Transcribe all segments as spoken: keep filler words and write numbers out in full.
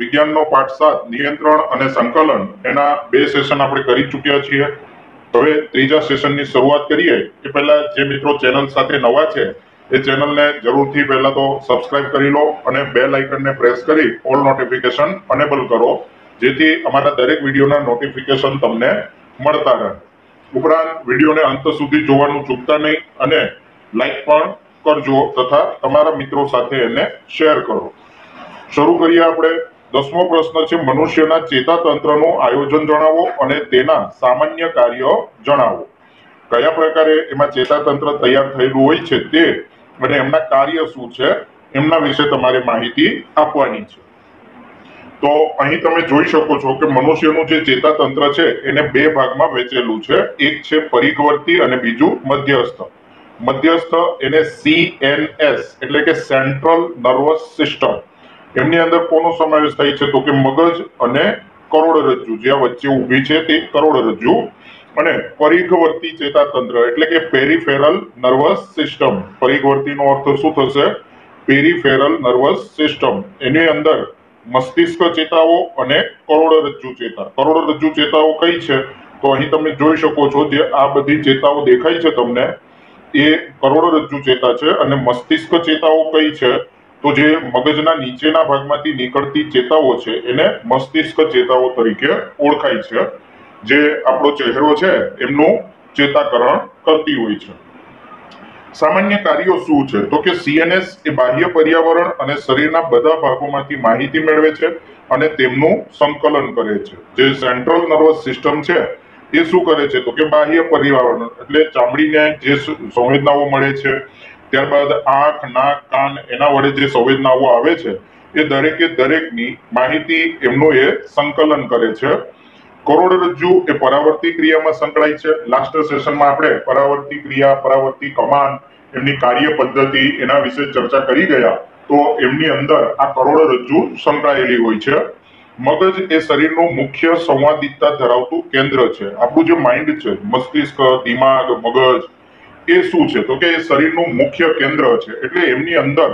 વિજ્ઞાનનો પાઠ સાત નિયંત્રણ અને સંકલન એના બે સેશન આપણે કરી ચૂક્યા છીએ। હવે ત્રીજા સેશનની શરૂઆત કરીએ એ પહેલા જે મિત્રો ચેનલ સાથે નવા છે એ ચેનલને જરૂરથી પહેલા તો સબસ્ક્રાઇબ કરી લો અને બેલ આઇકનને પ્રેસ કરી ઓલ નોટિફિકેશન અનેબલ કરો, જેથી અમારા દરેક વિડીયોના નોટિફિકેશન તમને મળતા રહે। ઉપરાંત વિડીયોને અંત સુધી જોવાનું ચૂકતા નહીં અને લાઈક પણ કરજો તથા તમારા મિત્રો સાથે એને શેર કરો। શરૂ કરીએ આપણે। દસમો પ્રશ્ન છે, મનુષ્યના ચેતાતંત્રનું આયોજન જણાવો અને તેના સામાન્ય કાર્યો જણાવો। કયા પ્રકારે એમાં ચેતાતંત્ર તૈયાર થયેલું હોય છે તે અને એમના કાર્ય શું છે એમના વિશે તમારે માહિતી આપવાની છે। તો અહીં તમે જોઈ શકો છો કે મનુષ્યનું જે ચેતાતંત્ર છે એને બે ભાગમાં વહેંચેલું છે, એક છે પરિઘવર્તી અને બીજું મધ્યસ્થ। મધ્યસ્થ એને સી એન એસ એટલે કે સેન્ટ્રલ નર્વસ સિસ્ટમ, એમની અંદર કોનો સમાવેશ થાય છે તો કે મગજ અને કરોડરજ્જુ, જે વચ્ચે ઊભી છે તે કરોડરજ્જુ, અને પરિઘવર્તી ચેતાતંત્ર એટલે કે પેરિફેરલ નર્વસ સિસ્ટમ। પરિઘવર્તીનો અર્થ શું થશે? Peripheral nervous system. એની અંદર મસ્તિષ્ક ચેતાઓ અને કરોડરજ્જુ ચેતા। કરોડરજ્જુ ચેતાઓ કઈ છે તો અહીં તમે જોઈ શકો છો, જે આ બધી ચેતાઓ દેખાય છે તમને એ કરોડરજ્જુ ચેતા છે, અને મસ્તિષ્ક ચેતાઓ કઈ છે તો જે મગજના નીચેના ભાગમાંથી નીકળતી ચેતાઓ છે એને મસ્તિષ્ક ચેતાઓ તરીકે ઓળખાય છે, જે આપણો ચહેરો છે એમનું ચેતાકરણ કરતી હોય છે। સામાન્ય કાર્યો શું છે તો કે સીએનએસ એ બાહ્ય પર્યાવરણ અને શરીરના બધા ભાગોમાંથી માહિતી મેળવે છે અને તેમનું સંકલન કરે છે। જે સેન્ટ્રલ નર્વસ સિસ્ટમ છે એ શું કરે છે તો કે બાહ્ય પર્યાવરણ એટલે ચામડીને જે સંવેદનાઓ મળે છે, ત્યારબાદ આંખ, નાક, કાન એના વડે જે સંવેદનાઓ આવે છે એ દરેકે દરેકની માહિતી એમનું એ સંકલન કરે છે। કરોડરજ્જુ એ પરાવર્તી ક્રિયામાં સંકળાય છે। લાસ્ટ સેશનમાં આપણે પરાવર્તી ક્રિયા, પરાવર્તી કમાન, એમની કાર્ય પદ્ધતિ એના વિશે ચર્ચા કરી ગયા, તો એમની અંદર આ કરોડરજ્જુ સંકળાયેલી હોય છે। મગજ એ શરીરનું મુખ્ય સંવાદિતા ધરાવતું કેન્દ્ર છે। આપણું જે માઇન્ડ છે, મસ્તિષ્ક, દિમાગ, મગજ એ શું છે તો કે એ શરીરનું મુખ્ય કેન્દ્ર છે, એટલે એમની અંદર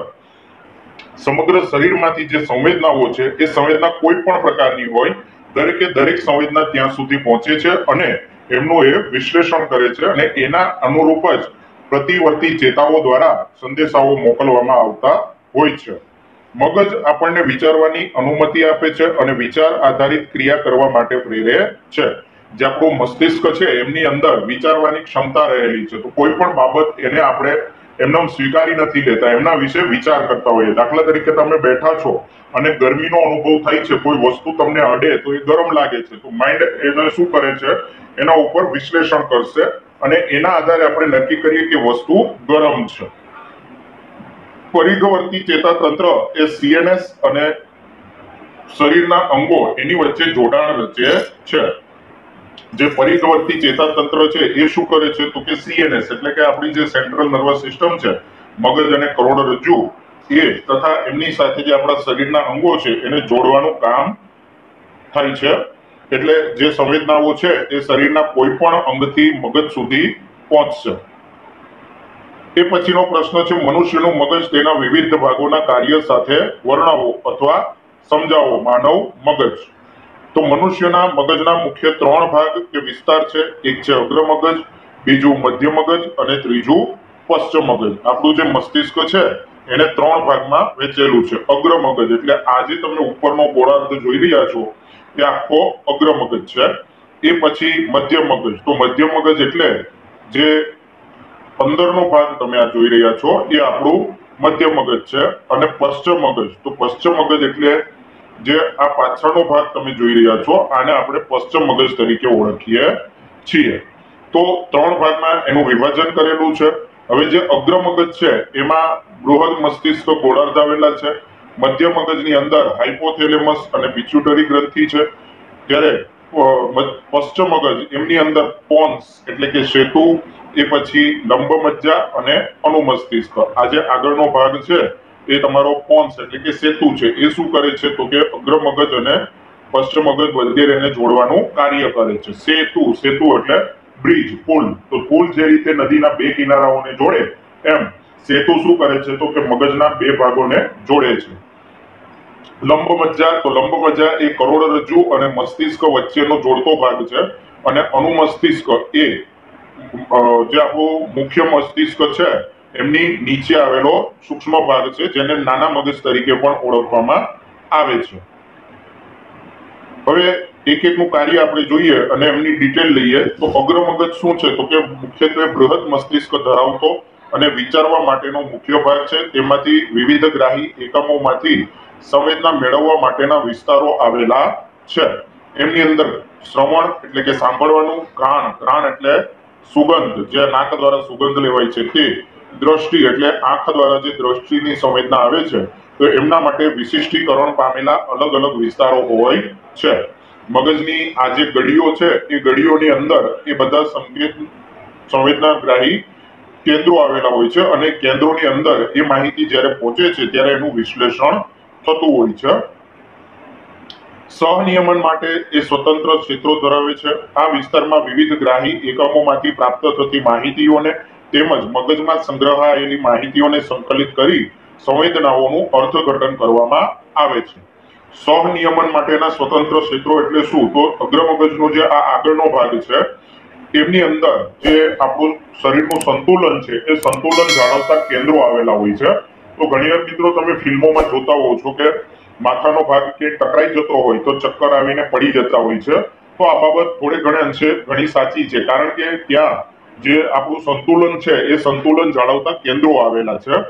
સમગ્ર શરીરમાંથી જે સંવેદનાઓ છે એ સંવેદના કોઈ પણ પ્રકારની હોય, દરેકે દરેક સંવેદના ત્યાં સુધી પહોંચે છે અને એમનું એ વિશ્લેષણ કરે છે અને એના અનુરૂપ જ પ્રતિવર્તી ચેતાઓ દ્વારા સંદેશાઓ મોકલવામાં આવતા હોય છે। મગજ આપણને વિચારવાની અનુમતિ આપે છે અને વિચાર આધારિત ક્રિયા કરવા માટે પ્રેરે છે। જે આપણું મસ્તિષ્ક છે એમની અંદર વિચારવાની ક્ષમતા રહેલી છે, તો કોઈ પણ બાબત એને આપણે એમને સ્વીકારી નથી લેતા, એમના વિશે વિચાર કરતા હોઈએ। દાખલા તરીકે તમે બેઠા છો અને ગરમીનો અનુભવ થાય છે, કોઈ વસ્તુ તમને અડે તો એ ગરમ લાગે છે, તો માઇન્ડ એને શું કરે છે એના ઉપર વિશ્લેષણ કરશે અને એના આધારે આપણે નક્કી કરીએ કે વસ્તુ ગરમ છે। પરિઘવર્તી ચેતાતંત્ર એ સીએનએસ અને શરીરના અંગો એની વચ્ચે જોડાણ રચે છે। જે પરિઘવર્તી ચેતાતંત્ર છે એ શું કરે છે તો કે સીએનએસ એટલે કે આપણી જે સેન્ટ્રલ નર્વસ સિસ્ટમ છે, મગજ અને કરોડરજ્જુ એ તથા એમની સાથે જે આપણા શરીરના અંગો છે એને જોડવાનું કામ થાય છે। એટલે જે સંવેદનાઓ છે એ શરીરના કોઈ પણ અંગથી મગજ સુધી પહોંચશે। એ પછીનો પ્રશ્ન છે, મનુષ્યનું મગજ તેના વિવિધ ભાગોના કાર્ય સાથે વર્ણવો અથવા સમજાવો। માનવ મગજ તો મનુષ્યના મગજના મુખ્ય ત્રણ ભાગ કે વિસ્તાર છે, એક છે અગ્ર મગજ, બીજું મધ્ય મગજ અને ત્રીજું પશ્ચિમ મગજ। આપણું જે મસ્તિષ્ક છે એને ત્રણ ભાગમાં વહેંચેલું છે। અગ્ર મગજ એટલે આજે તમે ઉપરનો ગોળાર્ધ જોઈ રહ્યા છો એ આખો અગ્ર મગજ છે। એ પછી મધ્ય મગજ, તો મધ્ય મગજ એટલે જે અંદરનો ભાગ તમે આ જોઈ રહ્યા છો એ આપણું મધ્ય મગજ છે। અને પશ્ચિમ મગજ, તો પશ્ચિમ મગજ એટલે જે આ પાછળનો ભાગ તમે જોઈ રહ્યા છો આને આપણે પશ્ચિમ મગજ તરીકે ઓળખીએ છીએ। તો ત્રણ ભાગમાં એનું વિભાજન કરેલું છે। હવે જે અગ્ર મગજ છે એમાં બૃહદ મસ્તિષ્ક ગોળાર્ધ આવેલા છે, મધ્ય મગજની અંદર હાઇપોથેલેમસ અને પિટ્યુટરી ગ્રંથિ છે, ત્યારે પશ્ચિમ મગજ એમની અંદર પોન્સ એટલે કે સેતુ, એ પછી લંબ મજ્જા અને અનુમસ્તિષ્ક। આ જે આગળનો ભાગ છે એ તમારો પોન્સ એટલે કે સેતુ છે, એ શું કરે છે તો કે અગ્ર મગજ અને પશ્ચિમ મગજ વગેરેને જોડવાનું કાર્ય કરે છે। સેતુ, સેતુ એટલે બ્રિજ, પુલ, તો પુલ જે રીતે નદીના બે કિનારાઓને જોડે એમ સેતુ શું કરે છે તો કે મગજના બે ભાગોને જોડે છે। લંબ મજ્જા, તો લંબ મજ્જા એ કરોડરજ્જુ અને મસ્તિષ્ક વચ્ચેનો જોડતો ભાગ છે, અને અનુમસ્તિષ્ક એ જે આપણું મુખ્ય મસ્તિષ્ક છે એમની નીચે આવેલો સૂક્ષ્મ ભાગ છે, જેને નાના મગજ તરીકે પણ ઓળખવામાં આવે છે. હવે એક એકનું કાર્ય આપણે જોઈએ અને એમની ડિટેલ લઈએ. તો અગ્ર મગજ શું છે? તો કે મુખ્યત્વે બૃહદ મસ્તિષ્ક ધરાવતો અને વિચારવા માટેનો મુખ્ય ભાગ છે. તેમાંથી વિવિધ ગ્રાહી એકમોમાંથી સંવેદના મેળવવા માટેના વિસ્તારો આવેલા છે. એમની અંદર શ્રવણ એટલે કે સાંભળવાનું, ઘ્રાણ, ઘ્રાણ એટલે સુગંધ, જે નાક દ્વારા સુગંધ લેવાય છે તે, દ્રષ્ટિ એટલે આંખ દ્વારા જે દ્રષ્ટિની સંવેદના આવે છે, તો એમના માટે વિશિષ્ટીકરણ પામેલા અલગ અલગ વિસ્તારો હોય છે. મગજની આ જે ગળીઓ છે એ ગળીઓની અંદર એ બધા સંકેત સંવેદનાગ્રાહી કેન્દ્રો આવેલા હોય છે, અને કેન્દ્રોની અંદર એ માહિતી જ્યારે પહોંચે છે ત્યારે એનું વિશ્લેષણ થતું હોય છે. સહનિયમન માટે એ સ્વતંત્ર ક્ષેત્રો ધરાવે છે. આ વિસ્તારમાં વિવિધ ગ્રાહી એકમોમાંથી પ્રાપ્ત થતી માહિતીઓને તેમજ મગજમાં સંગ્રહાયેલી માહિતીઓને સંકલિત કરી સંવેદનાઓનું અર્થઘટન કરવામાં આવે છે. સહનિયમન માટેના સ્વતંત્ર ક્ષેત્રો એટલે શું? તો અગ્ર મગજનો જે આ આગળનો ભાગ છે એમની અંદર જે આપણું શરીરનું સંતુલન છે એ સંતુલન જાળવતા કેન્દ્રો આવેલા હોય છે. તો ઘણી વાર મિત્રો તમે ફિલ્મોમાં જોતા હોવ છો કે માથાનો ભાગ કે ટકરાઈ જતો હોય તો ચક્કર આવીને પડી જતા હોય છે. તો આ બાબત થોડે ઘણે અંશે ઘણી સાચી છે, કારણ કે ત્યાં જે આપણું સંતુલન છે એ સંતુલન જાળવતા કેન્દ્રો આવેલા છે.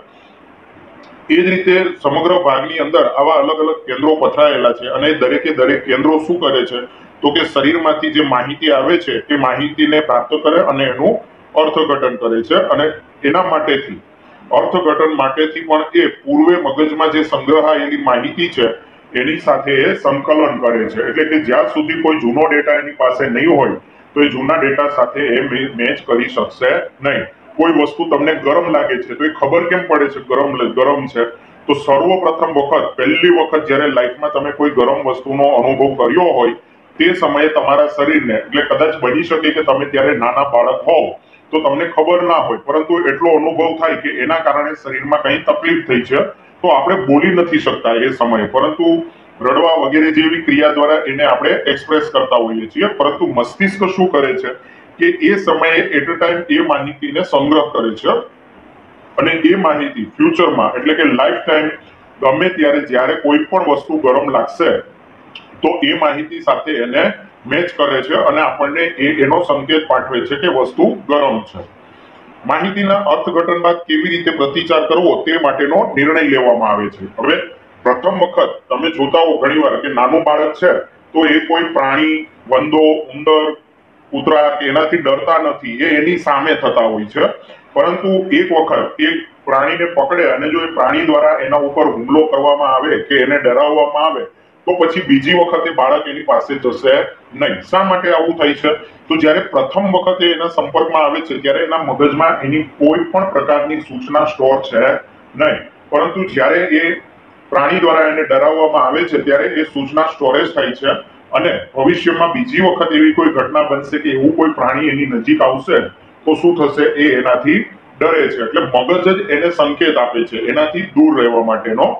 એ જ રીતે સમગ્ર ભાગની અંદર આવા અલગ અલગ કેન્દ્રો પથરાયેલા છે, અને દરેકે દરેક કેન્દ્રો શું કરે છે? તો કે શરીરમાંથી જે માહિતી આવે છે એ માહિતીને પ્રાપ્ત કરે અને એનું અર્થઘટન કરે છે, અને એના માટેથી અર્થઘટન માટેથી પણ એ પૂર્વે મગજમાં જે સંગ્રહાયેલી માહિતી છે એની સાથે એ સંકલન કરે છે. એટલે કે જ્યાં સુધી કોઈ જૂનો ડેટા એની પાસે નહીં હોય તો એ જૂના ડેટા સાથે એ મેચ કરી શકશે નહીં. કોઈ વસ્તુ તમને ગરમ લાગે છે તો એ ખબર કેમ પડે છે ગરમ ગરમ છે? તો સર્વપ્રથમ વખત પહેલી વખત જ્યારે લાઈફમાં તમે કોઈ ગરમ વસ્તુનો અનુભવ કર્યો હોય તે સમયે તમારા શરીરને, એટલે કદાચ બની શકે કે તમે ત્યારે નાના બાળક હોવ તો તમને ખબર ના હોય, પરંતુ એટલો અનુભવ થાય કે એના કારણે શરીરમાં કંઈ તકલીફ થઈ છે, તો આપણે બોલી નથી શકતા એ સમયે, પરંતુ રડવા વગેરે જેવી ક્રિયા દ્વારા એને આપણે એક્સપ્રેસ કરતા હોઈએ છીએ. પરંતુ મસ્તિષ્ક શું કરે છે કે એ સમયે એટ અ ટાઈમ એ માહિતીને સંગ્રહ કરે છે, અને એ માહિતી ફ્યુચરમાં, એટલે કે લાઈફ ટાઈમ ગમે ત્યારે જ્યારે કોઈ પણ વસ્તુ ગરમ લાગશે તો એ માહિતી સાથે એને મેચ કરે છે, અને આપણને એ એનો સંકેત પાઠવે છે કે વસ્તુ ગરમ છે. માહિતીના અર્થઘટન બાદ કેવી રીતે પ્રતિચાર કરવો તે માટેનો નિર્ણય લેવામાં આવે છે. હવે પ્રથમ વખત તમે જોતા હો ઘણીવાર કે નાનું બાળક છે તો એ કોઈ પ્રાણી, વંદો, ઉંદર, કૂતરા કે એનાથી ડરતા નથી, એ એની સામે થતા હોય છે. પરંતુ એક વખત એક પ્રાણીને પકડે અને જો એ પ્રાણી દ્વારા એના ઉપર હુમલો કરવામાં આવે કે એને ડરાવવામાં આવે તો પછી બીજી વખતે બાળક એની પાસે જશે નહીં. શા માટે આવું થાય છે? તો જ્યારે પ્રથમ વખતે એના સંપર્કમાં આવે છે ત્યારે એના મગજમાં એની કોઈ પણ પ્રકારની સૂચના સ્ટોર છે નહીં, પરંતુ જ્યારે એ પ્રાણી દ્વારા એને ડરાવવામાં આવે છે ત્યારે એ સૂચના સ્ટોરેજ થાય છે, અને ભવિષ્યમાં બીજી વખત એવી કોઈ ઘટના બનશે કે એવું કોઈ પ્રાણી એની નજીક આવશે તો શું થશે? એ એનાથી ડરે છે. એટલે મગજ જ એને સંકેત આપે છે એનાથી દૂર રહેવા માટેનો.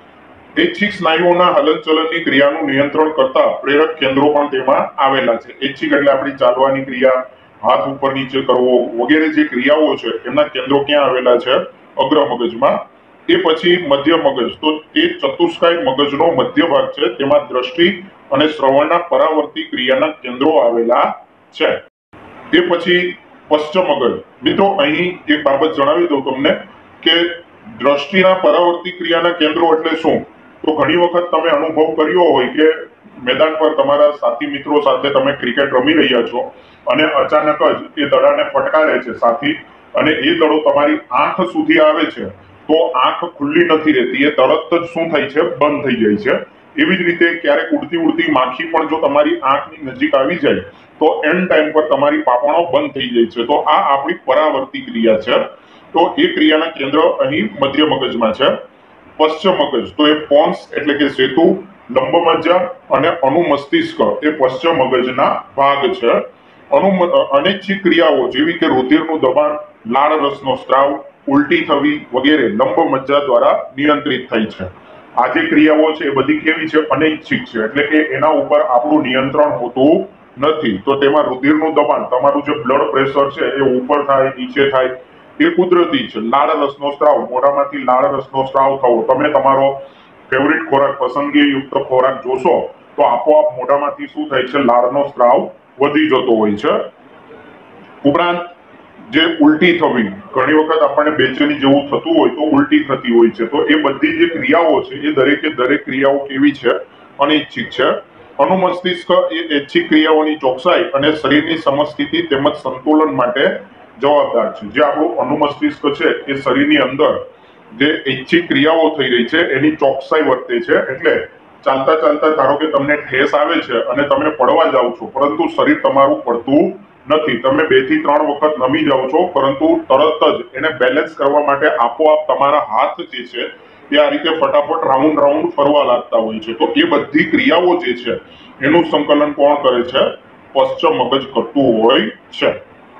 ઐચ્છિક સ્નાયુઓના હલનચલનની ક્રિયાનું નિયંત્રણ કરતા પ્રેરક કેન્દ્રો પણ તેમાં આવેલા છે. ઐચ્છિક એટલે આપણી ચાલવાની ક્રિયા, હાથ ઉપર નીચે કરવો વગેરે જે ક્રિયાઓ છે એમના કેન્દ્રો ક્યાં આવેલા છે? અગ્ર મગજમાં. એ પછી મધ્ય મગજ, તો તે ચતુષ્કાય મગજનો મધ્ય ભાગ છે, તેમાં દ્રષ્ટિ અને શ્રવણના પરાવર્તી ક્રિયાના કેન્દ્રો આવેલા છે. એ પછી પશ્ચિમ મગજ. મિત્રો અહીં એક બાબત જણાવી દઉં તમને કે દ્રષ્ટિના પરાવર્તી ક્રિયાના કેન્દ્રો એટલે શું? તો ઘણી વખત તમે અનુભવ કર્યો હોય કે મેદાન પર તમારા સાથી મિત્રો સાથે તમે ક્રિકેટ રમી રહ્યા છો અને અચાનક જ એ દડાને ફટકારે છે સાથી, અને એ દડો તમારી આંખ સુધી આવે છે તો આંખ ખુલ્લી નથી રહેતી, એ તરત જ શું થાય છે? બંધ થઈ જાય છે. એવી જ રીતે ક્યારેક ઉડતી ઉડતી માખી પણ જો તમારી આંખની નજીક આવી જાય તો એન ટાઈમ પર તમારી પાપણો બંધ થઈ જાય છે. તો આ આપણી પરાવર્તી ક્રિયા છે. તો એ ક્રિયાના કેન્દ્ર અહીં મધ્ય મગજમાં છે. પશ્ચિમ મગજ, તો એ પોન્સ એટલે કે સેતુ, લંબ મજ્જા અને અનુમસ્તિષ્ક એ પશ્ચિમ મગજના ભાગ છે. અનુ અનૈચ્છિક ક્રિયાઓ જેવી કે રુધિરનું દબાણ, લાળ રસનો સ્ત્રાવ, ઉલટી થવી વગેરે લંબ મજ્જા દ્વારા નિયંત્રિત થાય છે. આ જે ક્રિયાઓ છે એ બધી કેવી છે? અનૈચ્છિક છે, એટલે કે એના ઉપર આપણું નિયંત્રણ હોતું નથી. તો તેમાં રુધિરનું દબાણ, તમારું જે બ્લડ પ્રેશર છે એ ઉપર થાય નીચે થાય એ કુદરતી છે. લાળ રસનો સ્ત્રાવ, મોઢામાંથી લાળ રસનો સ્ત્રાવ થવો, તમે તમારો ફેવરિટ ખોરાક, પસંદગી યુક્ત ખોરાક જોશો તો આપોઆપ મોઢામાંથી શું થાય છે? લાળનો સ્ત્રાવ વધી જતો હોય છે. ઉપરાંત જે ઉલટી થવી, ઘણી વખત આપણને બેચેની જેવું થતું હોય તો ઉલટી થતી હોય છે. તો એ બધી જે ક્રિયાઓ છે એ દરેકે દરેક ક્રિયાઓ કેવી છે? અનૈચ્છિક છે. અનુમસ્તિષ્ક એ ઐચ્છિક ક્રિયાઓની ચોકસાઈ અને શરીરની સમસ્થિતિ તેમજ સંતુલન માટે જવાબદાર છે. જે આપણું અનુમસ્તિષ્ક છે એ શરીરની અંદર જે ઐચ્છિક ક્રિયાઓ થઈ રહી છે એની ચોકસાઈ વર્તે છે. એટલે ચાલતા ચાલતા ધારો કે તમને ઠેસ આવે છે અને તમે પડવા જાવ છો, પરંતુ શરીર તમારું પડતું નથી, તમે બે થી ત્રણ વખત નમી જાવ છો, પરંતુ તરત જ એને બેલેન્સ કરવા માટે આપોઆપ તમારા હાથ જે છે એ આ રીતે ફટાફટ રાઉન્ડ રાઉન્ડ ફરવા લાગતા હોય છે. તો એ બધી ક્રિયાઓ જે છે એનું સંકલન કોણ કરે છે? પશ્ચ મગજ કરતું હોય છે.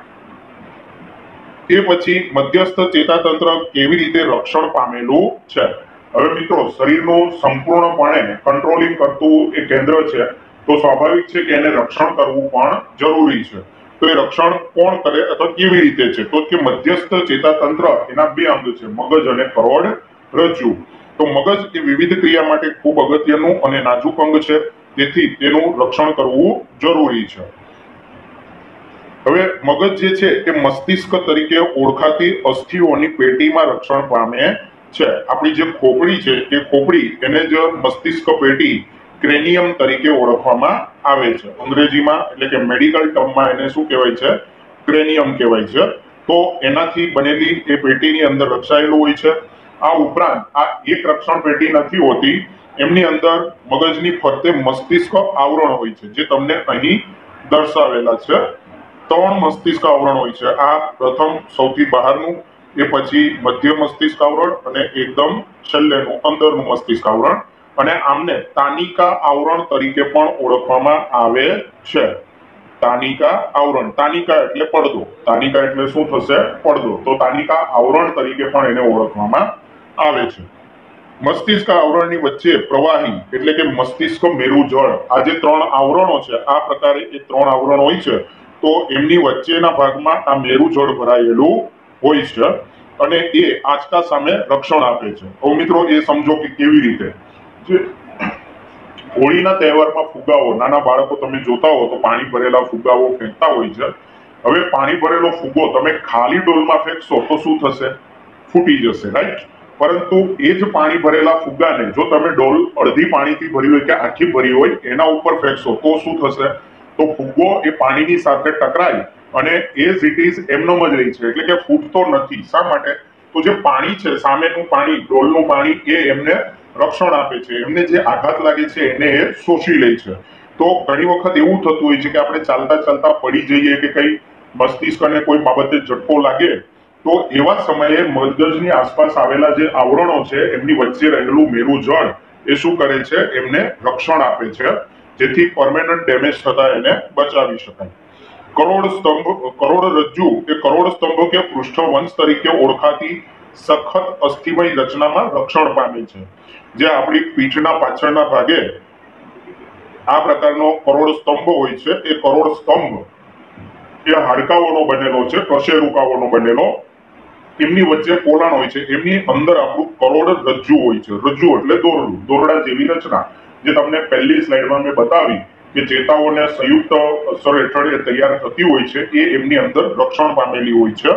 એ પછી મધ્યસ્થ ચેતાતંત્ર કેવી રીતે રક્ષણ પામેલું છે? હવે મિત્રો, શરીરનું સંપૂર્ણપણે કંટ્રોલિંગ કરતું એ કેન્દ્ર છે, તો સ્વાભાવિક છે કે એને રક્ષણ કરવું પણ જરૂરી છે. તો એ રક્ષણ કોણ કરે અથવા કેવી રીતે છે? તો કે મધ્યસ્થ ચેતાતંત્ર એના બે અંગ છે, મગજ અને કરોડરજ્જુ. તો મગજ એ વિવિધ ક્રિયા માટે ખૂબ અગત્યનું અને નાજુક અંગ છે, તેથી તેનું રક્ષણ કરવું જરૂરી છે. હવે મગજ જે છે એ મસ્તિષ્ક તરીકે ઓળખાતી અસ્થિઓની પેટીમાં રક્ષણ પામે છે. આપણી જે ખોપડી છે એ ખોપડી એને જ મસ્તિષ્ક પેટી ક્રેનિયમ તરીકે ઓળખવામાં આવે છે. અંગ્રેજીમાં એટલે કે મેડિકલ ટર્મમાં એને શું કહેવાય છે? ક્રેનિયમ કહેવાય છે. તો એનાથી બનેલી એ પેટીની અંદર રક્ષાયેલું હોય છે. આ ઉપરાંત આ એક રક્ષણ પેટી નથી હોતી, એમની અંદર મગજની ફરતે મસ્તિષ્ક આવરણ હોય છે, જે તમને અહીં દર્શાવેલા છે. ત્રણ મસ્તિષ્ક આવરણ હોય છે. આ પ્રથમ સૌથી બહારનું, એ પછી મધ્ય મસ્તિષ્ક આવરણ અને એકદમ છેલ્લેનું અંદરનું મસ્તિષ્ક આવરણ, અને આમને તાનિકા આવરણ તરીકે પણ ઓળખવામાં આવે છે. તાનિકા આવરણ, તાનિકા એટલે પડદો, તાનિકા એટલે શું થશે? પડદો. તો તાનિકા આવરણ તરીકે પણ એને ઓળખવામાં આવે છે. મસ્તિષ્ક આવરણની વચ્ચે પ્રવાહી એટલે કે મસ્તિષ્ક મેરુજળ, આ જે ત્રણ આવરણો છે, આ પ્રકારે એ ત્રણ આવરણ હોય છે. તો એમની વચ્ચેના ભાગમાં આ મેરુજળ ભરાયેલું હોય છે અને એ આંચકા સામે રક્ષણ આપે છે. હવે મિત્રો, એ સમજો કે કેવી રીતે. જે હોળીના તહેવારમાં ફુગાવો, નાના બાળકો તમે જોતા હો તો પાણી ભરેલા ફુગાવો ફેંકતા હોય છે. હવે પાણી ભરેલો ફુગ્ગો તમે ખાલી ડોલમાં ફેંકશો તો શું થશે? ફૂટી જશે, રાઈટ? પરંતુ એ જ પાણી ભરેલા ફુગ્ગાને જો તમે ડોલ અડધી પાણીથી ભરી હોય કે આખી ભરી હોય એના ઉપર ફેંકશો તો શું થશે? તો ફુગ્ગો એ પાણીની સાથે ટકરાય અને એઝ ઇટ ઇઝ એમનો જ રહી છે, એટલે કે ફૂટતો નથી. શા માટે? તો જે પાણી છે, સામેનું પાણી, ડોલનું પાણી, એ એમને રક્ષણ આપે છે. એમને જે આઘાત લાગે છે એને એ શોષી લે છે. તો ઘણી વખત એવું થતું હોય છે કે આપણે ચાલતા ચાલતા પડી જઈએ કે કઈ મસ્તિષ્કને કોઈ બાબતે ઝટકો લાગે, તો એવા સમયે મગજની આસપાસ આવેલા જે આવરણો છે એમની વચ્ચે રહેલું મેરુજળ એ શું કરે છે? એમને રક્ષણ આપે છે, જેથી પરમેનન્ટ ડેમેજ થતા એને બચાવી શકાય. કરોડ સ્તંભ, કરોડરજ્જુ એ કરોડ સ્તંભ કે પૃષ્ઠવંશ તરીકે ઓળખાતી સખત અસ્થિમય રચનામાં રક્ષણ પામે છે. જે આપણી પીઠના પાછળના ભાગે આ પ્રકારનો કરોડ સ્તંભ હોય છે, એ કરોડ સ્તંભ એ હાડકાઓનો બનેલો છે, કશેરુકાઓનો બનેલો. એમની વચ્ચે પોલાણ હોય છે, એમની અંદર આપણું કરોડરજ્જુ હોય છે. રજ્જુ એટલે દોરડું, દોરડા જેવી રચના, જે તમને પહેલી સ્લાઇડમાં મેં બતાવી કે ચેતાઓને સંયુક્ત અસર હેઠળ તૈયાર થતી હોય છે, એ એમની અંદર રક્ષણ પામેલી હોય છે.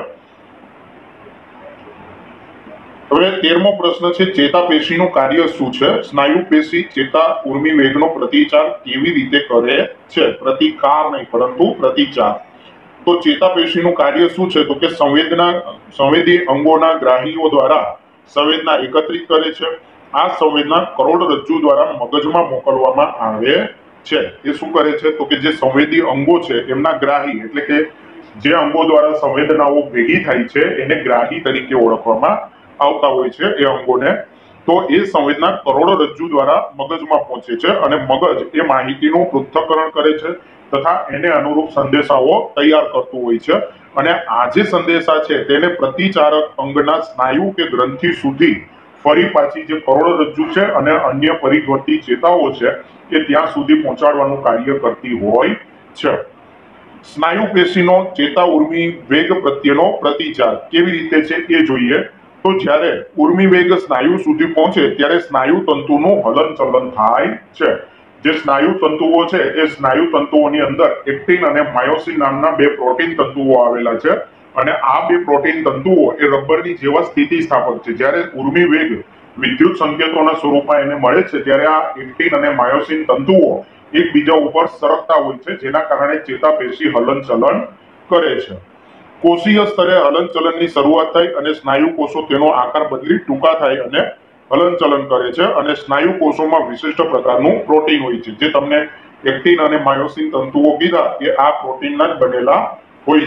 હવે તેરમો પ્રશ્ન છે, ચેતાપેશીનું કાર્ય શું છે? સ્નાયુ પેશી ચેતા ઉર્મિ વેગનો પ્રતિચાર કેવી રીતે કરે છે? પ્રતિકાર નહીં પરંતુ પ્રતિચાર. તો ચેતાપેશીનું કાર્ય શું છે? તો કે સંવેદના સંવેદી અંગોના ગ્રાહીઓ દ્વારા સંવેદના એકત્રિત કરે છે. આ સંવેદના કરોડરજ્જુ દ્વારા મગજમાં મોકલવામાં આવે છે. એ શું કરે છે? તો કે જે સંવેદી અંગો છે એમના ગ્રાહી એટલે કે જે અંગો દ્વારા સંવેદનાઓ ભેગી થાય છે એને ગ્રાહી તરીકે ઓળખવામાં આવતા હોય છે એ અંગોને. તો એ સંવેદના કરોડરજ્જુ દ્વારા મગજમાં પહોંચે છે અને મગજ એ માહિતીનું પૃથ્થકરણ કરે છે તથા એને અનુરૂપ સંદેશાઓ તૈયાર કરતું હોય છે. અને આ જે સંદેશા છે તેને પ્રતિચારક અંગના સ્નાયુ કે ગ્રંથિ સુધી ફરી પાછી જે કરોડરજ્જુ છે અને અન્ય પરિવર્તી ચેતાઓ છે એ ત્યાં સુધી પહોંચાડવાનું કાર્ય કરતી હોય છે। સ્નાયુ પેશીનો ચેતા ઉર્મિ વેગ પ્રત્યેનો પ્રતિચાર કેવી રીતે છે એ જોઈએ તો જ્યારે ઉર્મિ વેગ સ્નાયુ સુધી પહોંચે ત્યારે સ્નાયુ તંતુનું હલનચલન થાય છે। જે સ્નાયુ તંતુઓ છે એ સ્નાયુ તંતુઓની અંદર એક્ટિન અને માયોસિન નામના બે પ્રોટીન તંતુઓ આવેલા છે અને આ બે પ્રોટીન તંતુઓ એ રબરની જેવા સ્થિતિસ્થાપક છે। જ્યારે ઉર્મિ વેગ વિદ્યુત સંકેતોના સ્વરૂપમાં એને મળે છે ત્યારે આ એક્ટિન અને માયોસિન તંતુઓ એકબીજા ઉપર સરકતા હોય છે જેના કારણે ચેતાપેશી હલનચલન કરે છે। કોષીય સ્તરે હલનચલનની શરૂઆત થઈ અને સ્નાયુ કોષો તેનો આકાર બદલી ટૂંકા થાય અને હલનચલન કરે છે અને સ્નાયુ કોષોમાં વિશિષ્ટ પ્રકારનું પ્રોટીન હોય છે। જે તમને એક્ટિન અને માયોસિન તંતુઓ કીધા એ આ પ્રોટીનના જ બનેલા હોય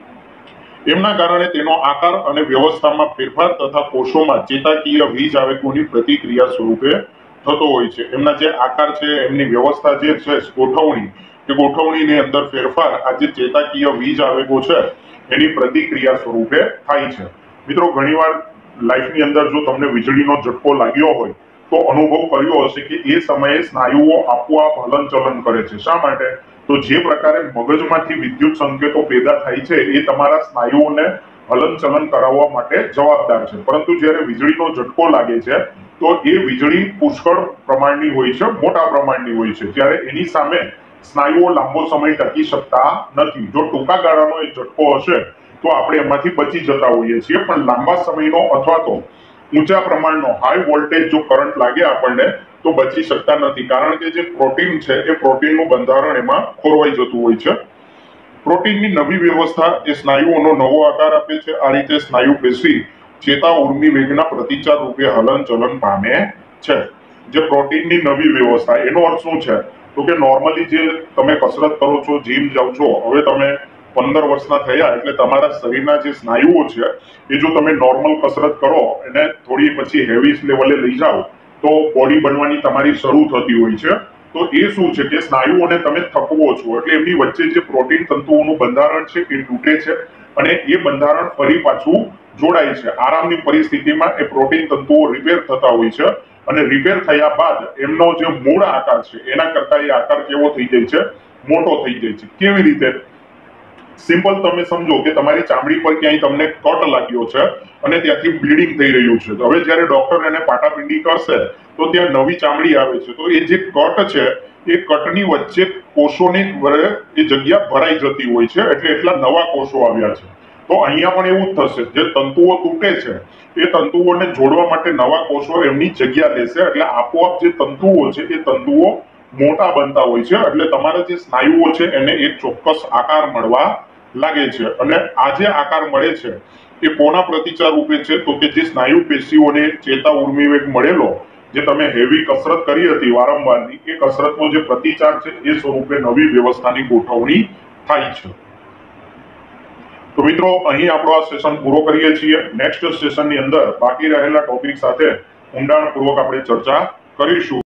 છે। એમના કારણે તેનો આકાર અને વ્યવસ્થામાં ફેરફાર તથા કોષોમાં ચેતાકીય વીજ આવેગોની પ્રતિક્રિયા સ્વરૂપે થતો હોય છે। એમના જે આકાર છે એમની વ્યવસ્થા જે છે ગોઠવણી કે ગોઠવણીની અંદર ફેરફાર આ જે ચેતાકીય વીજ આવેગો છે એની પ્રતિક્રિયા સ્વરૂપે થાય છે। મિત્રો ઘણીવાર લાઈફની અંદર જો તમને વીજળીનો ઝટકો લાગ્યો હોય તો અનુભવ કર્યો હશે કે એ સમયે સ્નાયુઓ આપોઆપ હલનચલન કરે છે। શા માટે? તો જે પ્રકારે મગજમાંથી વિદ્યુત સંકેતો પેદા થાય છે એ તમારા સ્નાયુઓને હલનચલન કરાવવા માટે જવાબદાર છે। પરંતુ જ્યારે વીજળીનો ઝટકો લાગે છે તો એ વીજળી પુષ્કળ પ્રમાણની હોય છે, મોટા પ્રમાણની હોય છે, ત્યારે એની સામે સ્નાયુઓ લાંબો સમય ટકી શકતા નથી। જો ટૂંકા ગાળાનો એ ઝટકો હશે તો આપણે એમાંથી બચી જતા હોઈએ છીએ, પણ લાંબા સમયનો અથવા તો ઊંચા પ્રમાણનો હાઈ વોલ્ટેજ જો કરંટ લાગે આપણને તો બચી શકતા નથી, કારણ કે જે પ્રોટીન છે એ પ્રોટીનનું બંધારણ એમાં ખોરવાઈ જતું હોય છે। પ્રોટીનની નવી વ્યવસ્થા એ સ્નાયુઓનો નવો આકાર આપે છે। આ રીતે સ્નાયુ પેશી ચેતા ઉર્મિ વેગના પ્રતિચાર રૂપે હલનચલન પામે છે। જે પ્રોટીનની નવી વ્યવસ્થા એનો અર્થ શું છે તો કે નોર્મલી જે તમે કસરત કરો છો, જીમ જાઓ છો, હવે તમે પંદર વર્ષના થયા એટલે તમારા શરીરના જે સ્નાયુઓ છે એ જો તમે નોર્મલ કસરત કરો અને થોડી પછી હેવી લેવલે લઈ જાઓ તો બોડી બનવાની તમારી શરૂ થતી હોય છે। તો એ શું છે કે સ્નાયુઓને તમે થકવો છો એટલે એમની વચ્ચે જે પ્રોટીન તંતુઓનું બંધારણ છે એ તૂટે છે અને એ બંધારણ ફરી પાછું જોડાય છે। આરામની પરિસ્થિતિમાં એ પ્રોટીન તંતુઓ રિપેર થતા હોય છે અને રિપેર થયા બાદ એમનો જે મૂળ આકાર છે એના કરતા એ આકાર કેવો થઈ જાય છે? મોટો થઈ જાય છે। કેવી રીતે? સિમ્પલ તમે સમજો કે તમારી ચામડી પર ક્યાંય તમને કટ લાગ્યો છે અને ત્યાંથી બ્લીડિંગ થઈ રહ્યું છે, તો હવે જ્યારે ડોક્ટર એને પાટાપિંડી કરશે તો ત્યાં નવી ચામડી આવે છે, તો એ જે કટ છે એ કટની વચ્ચે કોષોની એ જગ્યા ભરાઈ જતી હોય છે એટલે એટલા નવા કોષો આવ્યા છે। તો અહીંયા પણ એવું જ થશે, જે તંતુઓ તૂટે છે એ તંતુઓને જોડવા માટે નવા કોષો એમની જગ્યા લેશે એટલે આપોઆપ જે તંતુઓ છે એ તંતુઓ મોટા બનતા હોય છે એટલે તમારા જે સ્નાયુઓ છે એને એક ચોક્કસ આકાર મળવા લાગે છે। અને આ જે આકાર મળે છે એ કોના પ્રતિચાર રૂપે છે તો કે જે સ્નાયુ પેશીઓને ચેતા ઉર્મિ વેગ મળેલો, જે તમે હેવી કસરત કરી હતી વારંવારની, એ કસરતનો જે પ્રતિચાર છે એ સ્વરૂપે નવી વ્યવસ્થાની ગોઠવણી થાય છે। તો મિત્રો અહીં આપણો આ સેશન પૂરો કરીએ છીએ। નેક્સ્ટ સેશનની અંદર બાકી રહેલા ટોપિક સાથે ઊંડાણપૂર્વક આપણે ચર્ચા કરીશું।